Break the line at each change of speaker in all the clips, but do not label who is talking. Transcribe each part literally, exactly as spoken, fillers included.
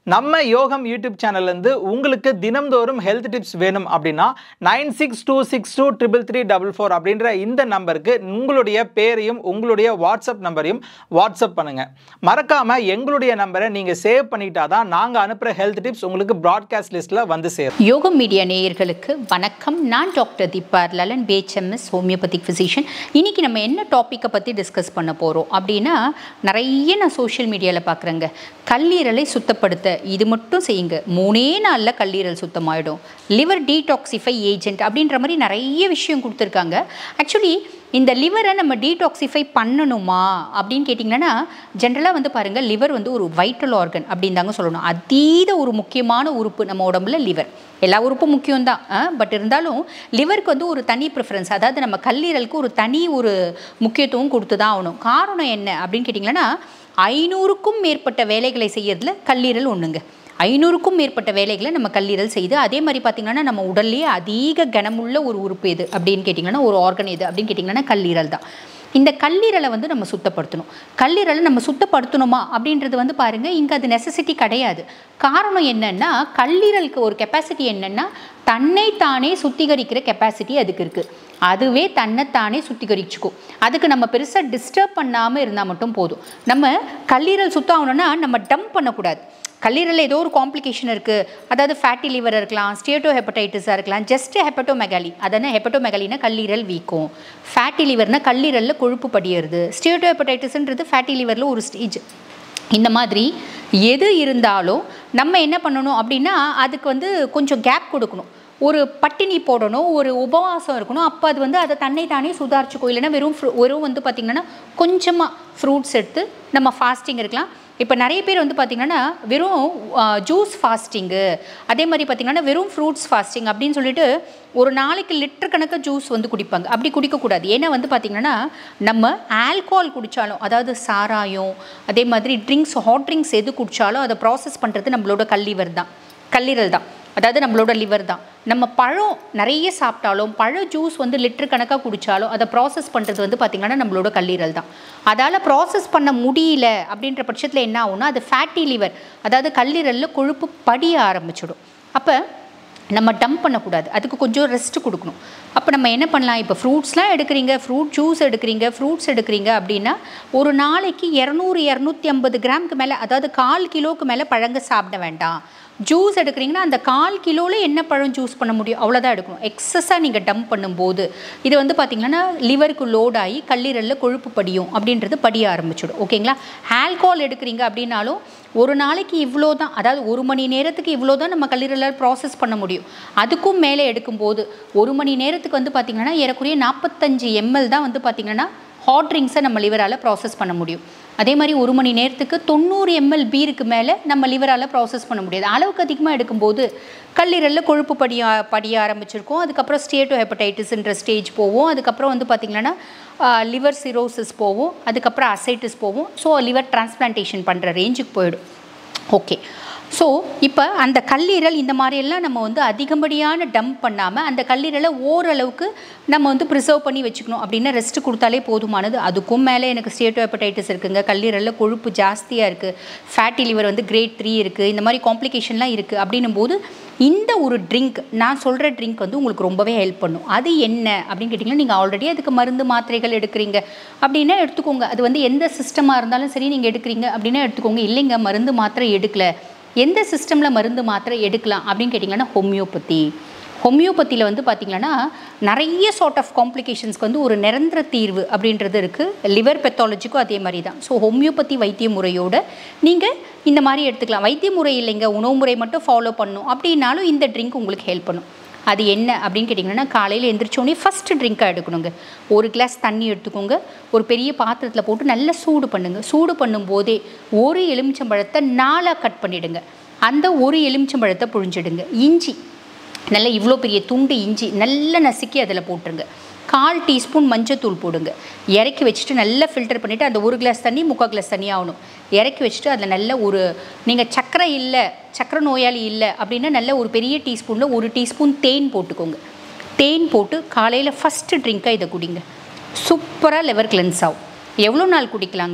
நம்ம யோகம் யூடியூப் சேனல்ல இருந்து உங்களுக்கு தினம்தோறும் ஹெல்த் டிப்ஸ் வேணும் அப்படின்னா nine six two six two triple three double four அப்படின்ற இந்த நம்பருக்கு உங்களுடைய பேரையும் உங்களுடைய வாட்ஸ்அப் நம்பரையும் வாட்ஸ்அப் பண்ணுங்க. மறக்காம எங்களுடைய நம்பரை நீங்க சேவ் பண்ணிட்டாதான் நாங்க அனுப்புற ஹெல்த் டிப்ஸ் உங்களுக்கு பிராட்காஸ்ட் லிஸ்ட்ல வந்து சேரும்.
யோகம் மீடியா நேயர்களுக்கு வணக்கம். நான் doctor Deepa Lalan, BHMS homeopathic physician. இன்னைக்கு நம்ம என்ன டாப்பிக்கை பற்றி டிஸ்கஸ் பண்ண போகிறோம் அப்படின்னா, நிறைய நான் சோஷியல் மீடியாவில் பார்க்குறேங்க, கல்லீரலை சுத்தப்படுத்த இது மட்டும் செய்யுங்க, மூணே நாளில் கல்லீரல் சுத்தமாயிடும், லிவர் டீடாக்சிஃபை ஏஜென்ட் அப்படின்ற மாதிரி நிறைய விஷயம் கொடுத்துருக்காங்க. ஆக்சுவலி இந்த லிவரை நம்ம டீடாக்சிஃபை பண்ணணுமா அப்படின்னு கேட்டிங்கன்னா, ஜென்ரலாக வந்து பாருங்கள், லிவர் வந்து ஒரு வைட்டல் ஆர்கன் அப்படின்னு தாங்க சொல்லணும். அதீத ஒரு முக்கியமான உறுப்பு நம்ம உடம்புல லிவர். எல்லா உறுப்பும் முக்கியம்தான், பட் இருந்தாலும் லிவருக்கு வந்து ஒரு தனி ப்ரிஃபரன்ஸ், அதாவது நம்ம கல்லீரலுக்கு ஒரு தனி ஒரு முக்கியத்துவம் கொடுத்து தான் ஆகணும். காரணம் என்ன அப்படின்னு கேட்டிங்கன்னா, ஐநூறுக்கும் மேற்பட்ட வேலைகளை செய்யறதுல கல்லீரல் ஒன்றுங்க. ஐநூறுக்கும் மேற்பட்ட வேலைகளை நம்ம கல்லீரல் செய்து, அதே மாதிரி பார்த்திங்கன்னா நம்ம உடல்லையே அதிக கனமுள்ள ஒரு உறுப்பு எது அப்படின்னு கேட்டிங்கன்னா, ஒரு ஆர்கன் எது அப்படின்னு கேட்டிங்கன்னா கல்லீரல் தான். இந்த கல்லீரலை வந்து நம்ம சுத்தப்படுத்தணும். கல்லீரலை நம்ம சுத்தப்படுத்தணுமா அப்படின்றது வந்து பாருங்கள், இங்கே அது நெசசிட்டி கிடையாது. காரணம் என்னென்னா, கல்லீரலுக்கு ஒரு கெப்பாசிட்டி என்னென்னா, தன்னை தானே சுத்திகரிக்கிற கெப்பாசிட்டி அதுக்கு இருக்குது. அதுவே தன்னைத்தானே சுத்திகரிச்சுக்கும். அதுக்கு நம்ம பெருசாக டிஸ்டர்ப் பண்ணாமல் இருந்தால் மட்டும் போதும். நம்ம கல்லீரல் சுத்தம் ஆகணும்னா நம்ம டம்ப் பண்ணக்கூடாது. கல்லீரலில் ஏதோ ஒரு காம்ப்ளிகேஷன் இருக்குது, அதாவது ஃபேட்டி லிவர் இருக்கலாம், ஸ்டியேட்டோ ஹெப்படைட்டிஸாக இருக்கலாம், ஜஸ்ட் ஹெப்படோமெகாலி, அதான ஹெப்படோமெகாலினா கல்லீரல் வீக்கும், ஃபேட்டி லிவர்னா கல்லீரலில் கொழுப்பு படியிறது, ஸ்டியேட்டோ ஹெப்படைட்டிஸ்ன்றது ஃபேட்டி லிவரில் ஒரு ஸ்டேஜ். இந்த மாதிரி எது இருந்தாலும் நம்ம என்ன பண்ணணும் அப்படின்னா, அதுக்கு வந்து கொஞ்சம் கேப் கொடுக்கணும், ஒரு பட்டினி போடணும், ஒரு உபவாசம் இருக்கணும். அப்போ அது வந்து அதை தன்னை தானே சுதாரிச்சுக்கும். இல்லைன்னா வெறும் ஃப்ரூ வெறும் வந்து பார்த்திங்கன்னா கொஞ்சமாக ஃப்ரூட்ஸ் எடுத்து நம்ம ஃபாஸ்டிங் இருக்கலாம். இப்போ நிறைய பேர் வந்து பார்த்திங்கன்னா வெறும் ஜூஸ் ஃபாஸ்டிங்கு, அதே மாதிரி பார்த்திங்கன்னா வெறும் ஃப்ரூட்ஸ் ஃபாஸ்டிங் அப்படின்னு சொல்லிட்டு ஒரு நாளைக்கு லிட்டர் கணக்காக ஜூஸ் வந்து குடிப்பாங்க. அப்படி குடிக்கக்கூடாது. ஏன்னா வந்து பார்த்திங்கன்னா, நம்ம ஆல்கோஹால் குடித்தாலும், அதாவது சாராயம், அதே மாதிரி ட்ரிங்க்ஸ், ஹாட் ட்ரிங்க்ஸ் எது குடித்தாலும் அதை ப்ராசஸ் பண்ணுறது நம்மளோட கல்லீவர் தான், கல்லீரல் தான், அதாவது நம்மளோட லிவர் தான். நம்ம பழம் நிறைய சாப்பிட்டாலும், பழ ஜூஸ் வந்து லிட்டர் கணக்காக குடித்தாலும் அதை ப்ராசஸ் பண்ணுறது வந்து பார்த்திங்கன்னா நம்மளோட கல்லீரல் தான். அதால் ப்ராசஸ் பண்ண முடியல அப்படின்ற பட்சத்தில் என்ன ஆகும்னா, அது ஃபேட்டி லிவர், அதாவது கல்லீரலில் கொழுப்பு படிய ஆரம்பிச்சிடும். அப்போ நம்ம டம்ப் பண்ணக்கூடாது, அதுக்கு கொஞ்சம் ரெஸ்ட் கொடுக்கணும். அப்போ நம்ம என்ன பண்ணலாம், இப்போ ஃப்ரூட்ஸ்லாம் எடுக்கிறீங்க, ஃப்ரூட் ஜூஸ் எடுக்கிறீங்க, ஃப்ரூட்ஸ் எடுக்கிறீங்க அப்படின்னா ஒரு நாளைக்கு இரநூறு இரநூத்தி ஐம்பது கிராமுக்கு மேலே, அதாவது கால் கிலோவுக்கு மேலே பழங்க சாப்பிட வேண்டாம். ஜூஸ் எடுக்கிறீங்கன்னா அந்த கால் கிலோவில் என்ன பழம் ஜூஸ் பண்ண முடியும் அவ்வளோதான் எடுக்கணும். எக்ஸஸாக நீங்கள் டம்ப் பண்ணும்போது இது வந்து பார்த்திங்கன்னா லிவருக்கு லோட் ஆகி கல்லீரலில் கொழுப்பு படியும் அப்படின்றது படிய ஆரம்பிச்சிடும். ஓகேங்களா? ஆல்கோஹால் எடுக்கிறீங்க அப்படின்னாலும் ஒரு நாளைக்கு இவ்வளோ தான், அதாவது ஒரு மணி நேரத்துக்கு இவ்வளோ தான் நம்ம கல்லீரலில் ப்ராசஸ் பண்ண முடியும். அதுக்கும் மேலே எடுக்கும்போது ஒரு மணி நேரத்துக்கு வந்து பார்த்திங்கன்னா ஏறக்குறைய நாற்பத்தஞ்சு எம்எல் தான் வந்து பார்த்திங்கன்னா ஹாட் ட்ரிங்க்ஸை நம்ம லிவரால் ப்ராசஸ் பண்ண முடியும். அதே மாதிரி ஒரு மணி நேரத்துக்கு தொண்ணூறு எம்எல் பீருக்கு மேலே நம்ம லிவரால் ப்ராசஸ் பண்ண முடியாது. அளவுக்கு அதிகமாக எடுக்கும்போது கல்லீரலில் கொழுப்பு படிய படிய ஆரம்பிச்சிருக்கும். அதுக்கப்புறம் ஸ்டியேட்டோ ஹெப்படைட்டிஸ்ன்ற ஸ்டேஜ் போவோம். அதுக்கப்புறம் வந்து பார்த்திங்கன்னா லிவர் சிரோசிஸ் போவோம். அதுக்கப்புறம் அசைட்டிஸ் போவோம். ஸோ லிவர் டிரான்ஸ்பிளான்டேஷன் பண்ணுற ரேஞ்சுக்கு போயிடும். ஓகே, ஸோ இப்போ அந்த கல்லீரல் இந்த மாதிரியெல்லாம் நம்ம வந்து அதிகப்படியான டம்ப் பண்ணாமல் அந்த கல்லீரலை ஓரளவுக்கு நம்ம வந்து ப்ரிசர்வ் பண்ணி வச்சுக்கணும். அப்படின்னா ரெஸ்ட் கொடுத்தாலே போதுமானது. அதுக்கும் மேலே எனக்கு ஸ்டியேட்டோ ஹெப்படைட்டிஸ் இருக்குங்க, கல்லீரலில் கொழுப்பு ஜாஸ்தியாக இருக்குது, ஃபேட்டி லிவர் வந்து கிரேட் த்ரீ இருக்குது, இந்த மாதிரி காம்ப்ளிகேஷன்லாம் இருக்குது அப்படின்னும் போது இந்த ஒரு ட்ரிங்க், நான் சொல்கிற ட்ரிங்க் வந்து உங்களுக்கு ரொம்பவே ஹெல்ப் பண்ணும். அது என்ன அப்படின்னு கேட்டிங்கன்னா, நீங்கள் ஆல்ரெடி அதுக்கு மருந்து மாத்திரைகள் எடுக்கிறீங்க அப்படின்னா எடுத்துக்கோங்க. அது வந்து எந்த சிஸ்டமாக இருந்தாலும் சரி நீங்கள் எடுக்கிறீங்க அப்படின்னா எடுத்துக்கோங்க. இல்லைங்க மருந்து மாத்திரை எடுக்கலை, எந்த சிஸ்டமில் மருந்து மாத்திரை எடுக்கலாம் அப்படின்னு கேட்டிங்கன்னா ஹோமியோபதி. ஹோமியோபதியில் வந்து பார்த்திங்கன்னா நிறைய சார்ட் ஆஃப் காம்ப்ளிகேஷன்ஸ்க்கு வந்து ஒரு நிரந்தர தீர்வு அப்படின்றது இருக்குது. லிவர் பெத்தாலஜிக்கும் அதே மாதிரி தான். ஸோ ஹோமியோபதி வைத்திய முறையோடு நீங்கள் இந்த மாதிரி எடுத்துக்கலாம். வைத்திய முறை இல்லைங்க, உணவு முறை மட்டும் ஃபாலோ பண்ணணும் அப்படின்னாலும் இந்த ட்ரிங்க் உங்களுக்கு ஹெல்ப் பண்ணும். அது என்ன அப்படின்னு கேட்டிங்கன்னா, காலையில் எழுந்திரிச்சோடனே ஃபஸ்ட்டு ட்ரிங்காக எடுக்கணுங்க. ஒரு கிளாஸ் தண்ணி எடுத்துக்கோங்க, ஒரு பெரிய பாத்திரத்தில் போட்டு நல்லா சூடு பண்ணுங்கள். சூடு பண்ணும்போதே ஒரு எலுமிச்சம்பழத்தை நாலாக கட் பண்ணிவிடுங்க. அந்த ஒரு எலுமிச்சம்பழத்தை புழிஞ்சிடுங்க. இஞ்சி நல்லா இவ்வளோ பெரிய துண்டு இஞ்சி நல்லா நசுக்கி அதில் போட்டுருங்க. கால் டீஸ்பூன் மஞ்சத்தூள் போடுங்க. இறக்கி வச்சுட்டு நல்லா ஃபில்டர் பண்ணிவிட்டு அந்த ஒரு கிளாஸ் தண்ணி முக்கால் கிளாஸ் தண்ணி ஆகணும். இறக்கி வச்சுட்டு அதில் நல்ல ஒரு, நீங்கள் சர்க்கரை இல்லை, சர்க்கரை நோயாளி இல்லை அப்படின்னா நல்ல ஒரு பெரிய டீஸ்பூனில் ஒரு டீஸ்பூன் தேன் போட்டுக்கோங்க. தேன் போட்டு காலையில் ஃபஸ்ட்டு ட்ரிங்காக இதை குடிங்க. சூப்பராக லிவர் கிளென்ஸ் ஆகும். எவ்வளோ நாள் குடிக்கலாங்க?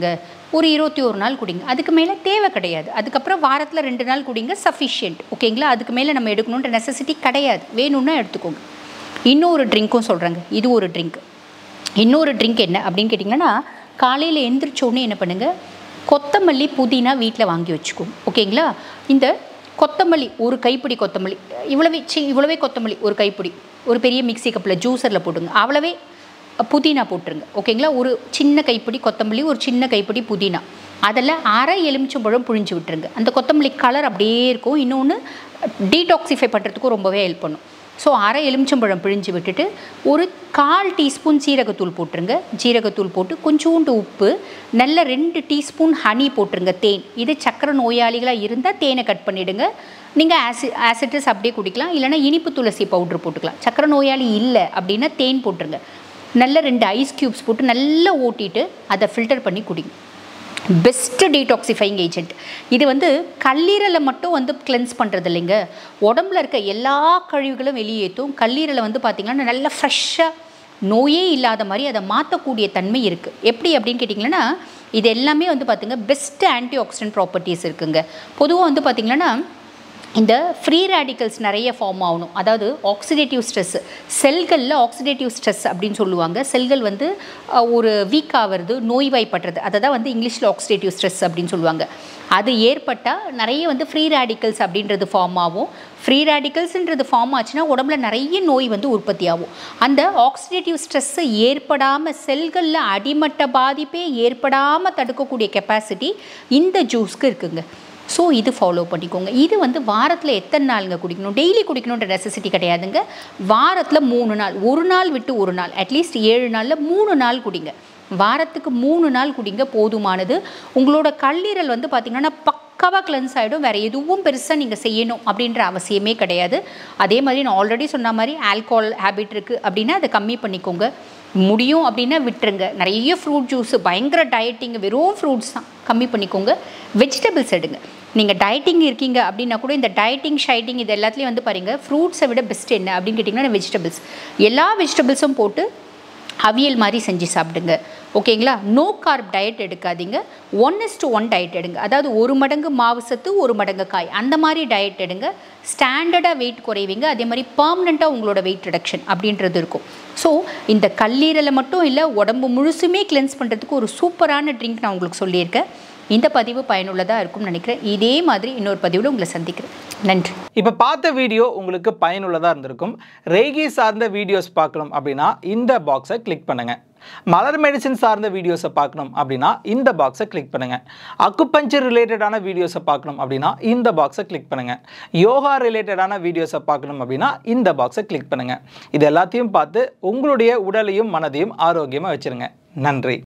ஒரு இருபத்தி ஒரு நாள் குடிங்க. அதுக்கு மேலே தேவை கிடையாது. அதுக்கப்புறம் வாரத்தில் ரெண்டு நாள் குடிங்க சஃபிஷியன்ட். ஓகேங்களா? அதுக்கு மேலே நம்ம எடுக்கணுன்ற நெசசிட்டி கிடையாது. வேணும்னா எடுத்துக்கோங்க. இன்னொரு ட்ரிங்க்கும் சொல்கிறேங்க. இது ஒரு ட்ரிங்க். இன்னொரு ட்ரிங்க் என்ன அப்படின்னு கேட்டிங்கன்னா, காலையில் எந்திரிச்சோடனே என்ன பண்ணுங்கள், கொத்தமல்லி புதினா வீட்டில் வாங்கி வச்சுக்கோங்க. ஓகேங்களா? இந்த கொத்தமல்லி ஒரு கைப்பிடி கொத்தமல்லி, இவ்வளவே சி இவ்வளவே கொத்தமல்லி ஒரு கைப்பிடி ஒரு பெரிய மிக்ஸி கப்பில் ஜூஸரில் போட்டுங்க. அவ்வளவே புதினா போட்டுருங்க. ஓகேங்களா? ஒரு சின்ன கைப்பிடி கொத்தமல்லி, ஒரு சின்ன கைப்பிடி புதினா, அதில் அரை எலுமிச்சம்பழம் புழிஞ்சு விட்டுருங்க. அந்த கொத்தமல்லி கலர் அப்படியே இருக்கும். இன்னொன்று டீடாக்சிஃபை பண்ணுறதுக்கும் ரொம்பவே ஹெல்ப் பண்ணும். ஸோ அரை எலுமிச்சம்பழம் பிழிஞ்சு விட்டுட்டு ஒரு கால் டீஸ்பூன் சீரகத்தூள் போட்டுருங்க. ஜீரகத்தூள் போட்டு கொஞ்சோண்டு உப்பு, நல்ல ரெண்டு டீஸ்பூன் ஹனி போட்டுருங்க. தேன், இது சக்கரை நோயாளிகளாக இருந்தால் தேனை கட் பண்ணிவிடுங்க. நீங்கள் ஆசி ஆசிட்ரஸ் அப்படியே குடிக்கலாம். இல்லைனா இனிப்பு துளசி பவுட்ரு போட்டுக்கலாம். சக்கரை நோயாளி இல்லை அப்படின்னா தேன் போட்டுருங்க. நல்ல ரெண்டு ஐஸ் க்யூப்ஸ் போட்டு நல்லா ஓட்டிட்டு அதை ஃபில்டர் பண்ணி குடிங்க. பெஸ்ட்டு டீடாக்சிஃபைங் ஏஜென்ட் இது. வந்து கல்லீரலை மட்டும் வந்து கிளென்ஸ் பண்ணுறது இல்லைங்க, உடம்புல இருக்க எல்லா கழிவுகளும் வெளியேற்றும். கல்லீரலை வந்து பார்த்திங்கன்னா நல்லா ஃப்ரெஷ்ஷாக நோயே இல்லாத மாதிரி அதை மாற்றக்கூடிய தன்மை இருக்குது. எப்படி அப்படின்னு கேட்டிங்கன்னா, இது எல்லாமே வந்து பார்த்திங்க பெஸ்ட்டு ஆன்டி ஆக்சிடென்ட் ப்ராப்பர்ட்டிஸ் இருக்குங்க. பொதுவாக வந்து பார்த்திங்கன்னா இந்த ஃப்ரீ ரேடிக்கல்ஸ் நிறைய ஃபார்ம் ஆகணும். அதாவது ஆக்சிடேட்டிவ் ஸ்ட்ரெஸ், செல்களில் ஆக்சிடேட்டிவ் ஸ்ட்ரெஸ் அப்படின்னு சொல்லுவாங்க. செல்கள் வந்து ஒரு வீக் ஆகிறது, நோய்வாய்ப்படுறது, அதை தான் வந்து இங்கிலீஷில் ஆக்சிடேட்டிவ் ஸ்ட்ரெஸ் அப்படின்னு சொல்லுவாங்க. அது ஏற்பட்டால் நிறைய வந்து ஃப்ரீ ரேடிக்கல்ஸ் அப்படின்றது ஃபார்ம் ஆகும். ஃப்ரீ ரேடிக்கல்ஸ்ன்றது ஃபார்ம் ஆச்சுன்னா உடம்புல நிறைய நோய் வந்து உற்பத்தி ஆகும். அந்த ஆக்சிடேட்டிவ் ஸ்ட்ரெஸ்ஸை ஏற்படாமல், செல்களில் அடிமட்ட பாதிப்பே ஏற்படாமல் தடுக்கக்கூடிய கெப்பாசிட்டி இந்த ஜூஸ்க்கு இருக்குங்க. ஸோ இது ஃபாலோ பண்ணிக்கோங்க. இது வந்து வாரத்தில் எத்தனை நாளுங்க குடிக்கணும்? டெய்லி குடிக்கணுன்ற நெசசிட்டி கிடையாதுங்க. வாரத்தில் மூணு நாள், ஒரு நாள் விட்டு ஒரு நாள், அட்லீஸ்ட் ஏழு நாளில் மூணு நாள் குடிங்க. வாரத்துக்கு மூணு நாள் குடிங்க, போதுமானது. உங்களோட கல்லீரல் வந்து பார்த்திங்கன்னா பக்காவாக கிளென்ஸ் ஆகிடும். வேறு எதுவும் பெருசாக நீங்கள் செய்யணும் அப்படின்ற அவசியமே கிடையாது. அதே மாதிரி நான் ஆல்ரெடி சொன்ன மாதிரி ஆல்கஹால் ஹேபிட் இருக்குது அப்படின்னா அதை கம்மி பண்ணிக்கோங்க. முடியும் அப்படின்னா விட்டுருங்க. நிறைய ஃப்ரூட் ஜூஸு, பயங்கர டயட்டிங், வெறும் ஃப்ரூட்ஸ் தான், கம்மி பண்ணிக்கோங்க. வெஜிடபிள்ஸ் எடுங்க. நீங்கள் டயட்டிங் இருக்கீங்க அப்படின்னா கூட இந்த டயட்டிங் ஷைட்டிங் இது எல்லாத்துலேயும் வந்து பாருங்கள், ஃப்ரூட்ஸை விட பெஸ்ட் என்ன அப்படின்னு கேட்டிங்கன்னா வெஜிடபிள்ஸ். எல்லா வெஜிடபிள்ஸும் போட்டு அவியல் மாதிரி செஞ்சு சாப்பிடுங்க. ஓகேங்களா? நோ கார்ப் டயட் எடுக்காதீங்க. One is to one diet எடுங்க. அதாவது ஒரு மடங்கு மாவு சத்து, ஒரு மடங்கு காய், அந்த மாதிரி டயட் எடுங்க. ஸ்டாண்டர்டாக வெயிட் குறைவீங்க. அதே மாதிரி பர்மனெண்ட்டாக உங்களோட வெயிட் ரிடக்ஷன் அப்படின்றது இருக்கும். ஸோ இந்த கல்லீரலை மட்டும் இல்லை, உடம்பு முழுசுமே கிளென்ஸ் பண்ணுறதுக்கு ஒரு சூப்பரான ட்ரிங்க் நான் உங்களுக்கு சொல்லியிருக்கேன். இந்த பதிவு பயனுள்ளதாக இருக்கும்னு நினைக்கிறேன். இதே மாதிரி இன்னொரு பதிவில் உங்களை சந்திக்கிறேன். நன்றி.
இப்போ பார்த்த வீடியோ உங்களுக்கு பயனுள்ளதாக இருந்திருக்கும். ரேகி சார்ந்த வீடியோஸ் பார்க்கணும் அப்படின்னா இந்த பாக்ஸை கிளிக் பண்ணுங்கள். மலர் மெடிசின் சார்ந்த வீடியோஸை பார்க்கணும் அப்படின்னா இந்த பாக்ஸை கிளிக் பண்ணுங்கள். அக்குபஞ்சர் ரிலேட்டடான வீடியோஸை பார்க்கணும் அப்படின்னா இந்த பாக்ஸை கிளிக் பண்ணுங்கள். யோகா ரிலேட்டடான வீடியோஸை பார்க்கணும் அப்படின்னா இந்த பாக்ஸை கிளிக் பண்ணுங்கள். இது எல்லாத்தையும் பார்த்து உங்களுடைய உடலையும் மனதையும் ஆரோக்கியமாக வச்சுருங்க. நன்றி.